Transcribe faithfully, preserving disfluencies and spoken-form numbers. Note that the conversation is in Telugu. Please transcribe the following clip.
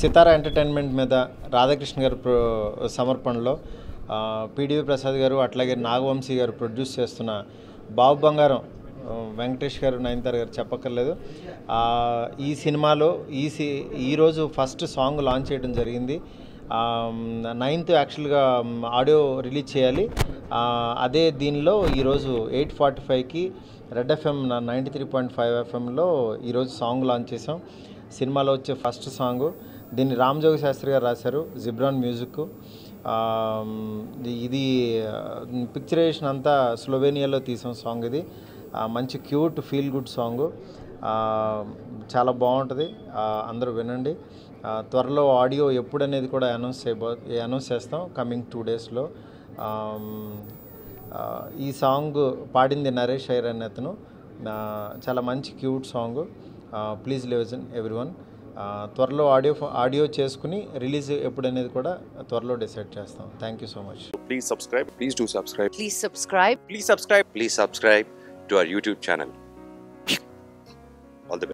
సితారా ఎంటర్టైన్మెంట్ మీద రాధాకృష్ణ గారు సమర్పణలో పీడీవీ ప్రసాద్ గారు అట్లాగే నాగవంశీ గారు ప్రొడ్యూస్ చేస్తున్న బాబు బంగారం వెంకటేష్ గారు నయనతార గారు చెప్పక్కర్లేదు. ఈ సినిమాలో ఈ సి ఈరోజు ఫస్ట్ సాంగ్ లాంచ్ చేయడం జరిగింది. నైన్త్ యాక్చువల్గా ఆడియో రిలీజ్ చేయాలి. అదే దీనిలో ఈరోజు ఎయిట్ ఫార్టీ ఫైవ్కి red FM ninety three point five ఎఫ్ఎంలో ఈరోజు సాంగ్ లాంచ్ చేసాం. సినిమాలో వచ్చే ఫస్ట్ సాంగ్. దీన్ని రామజోగ శాస్త్రి గారు రాశారు, జిబ్రాన్ మ్యూజిక్. ఇది పిక్చరైజేషన్ అంతా స్లోవేనియాలో తీసాం సాంగ్. ఇది మంచి క్యూట్ ఫీల్ గుడ్ సాంగ్, చాలా బాగుంటుంది. అందరూ వినండి. త్వరలో ఆడియో ఎప్పుడు అనేది కూడా అనౌన్స్ చేయబో అనౌన్స్ చేస్తాం కమింగ్ టూ డేస్లో. ఈ సాంగ్ పాడింది నరేష్ అయ్యర్ అనే అతను. చాలా మంచి cute song. Please listen everyone. త్వరలో ఆడియో ఆడియో చేసుకుని రిలీజ్ ఎప్పుడనేది కూడా త్వరలో డిసైడ్ చేస్తాం. Thank you so much. Please subscribe. Please do subscribe. Please subscribe. Please subscribe. Please subscribe to our YouTube channel. All the best.